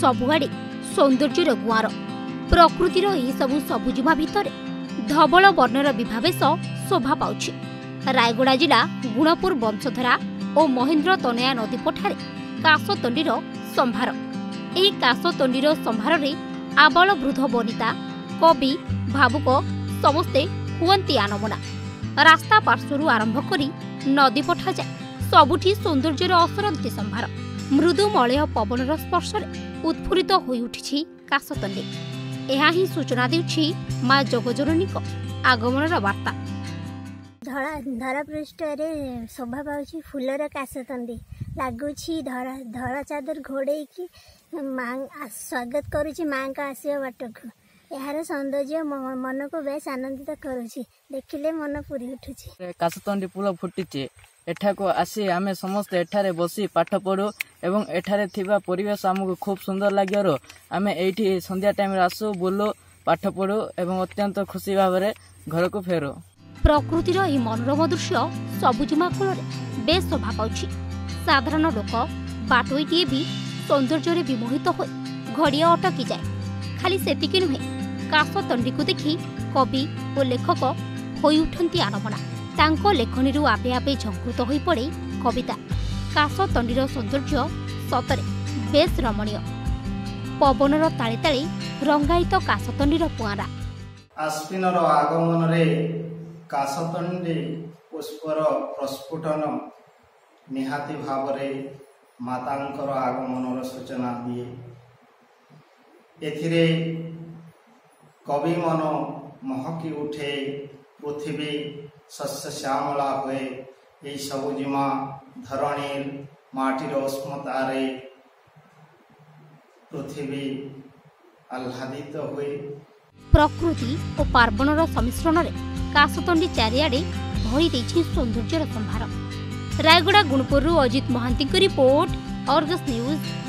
सबुआड़े सौंदर्यर गुआर प्रकृतिर यही सबु सबुजिमा भितर धवल वर्णर विभावेश शोभा पाउछि। रायगड़ा जिला गुणपुर वंशधरा और महेन्द्र तनया नदी पठारे कासतंडीर संभार। एही कासतंडीर संभार रे आबाल वृद्ध वनिता कवि भावुक समस्ते हुअन्ति आनमना। रास्ता पार्श्वरू आरंभ करी नदी पठा जाए सबुठी सौंदर्यर असरंती संभार। मृदु मलय पवनर स्पर्श उत्फुल्लित होई उठिछि कासतंडी। एहा ही सूचना देउछि मां जगजननीक आगमनर वार्ता। धरा पृष्ठ शोभा पाउछि फूलर कासतंडी लागुछि। धरा चादर घोड़े की स्वागत करुछि मां का आसिया बाटक। यार सौंदर्य मन को बेस आनंदित करुछि। देखिले मन पूरी उठुछि। कासतंडी फूल फुटिछि। एठाको आसी आमे समस्त एठारे बसी पाठ पढ़ु एवं एठारे थिबा परिवेश हमको खूब सुंदर लागियो। आमे एठी संध्या टाइम आसु बुलु पाठ पढ़ु एवं अत्यंत खुशी भावरे घर को फेरो। प्रकृतिर यह मनोरम दृश्य सबुजिमा कूल बेस शोभा पाउछि। साधारण लोक बाटोईटिए भी सौंदर्य विमोहित हो घड़िया अटकी जाए। खाली सेतिकी नुहे कासतंडी को देखि कवि और लेखक होई उठंती आनमना। तांको लेखनीरू आपे आपे झंकृत होई पड़े कविता। कासतंडीर सौंदर्य सतरे बेस रमणीय। पवनर ताले ताले रंगायित कासतंडीर पुआरा। आश्विनर आगमन रे कासतंडी पुष्पर प्रस्फुटन निहाती भावरे मातांकर आगमनर सूचना दिए। एथिरे कवि मन महकी उठे। पृथ्वी शस्य श्यामला हुए। यही सबुजिमा धरणीर माटीर उष्मतारे पृथ्वी आह्लादित हुए। प्रकृति और पार्वणर सम्मिश्रण रे कासतंडी चारिआडे भरी देछि सौंदर्यर संभार। Rayagada Gunupur Ajit Mohanty report, Argus news.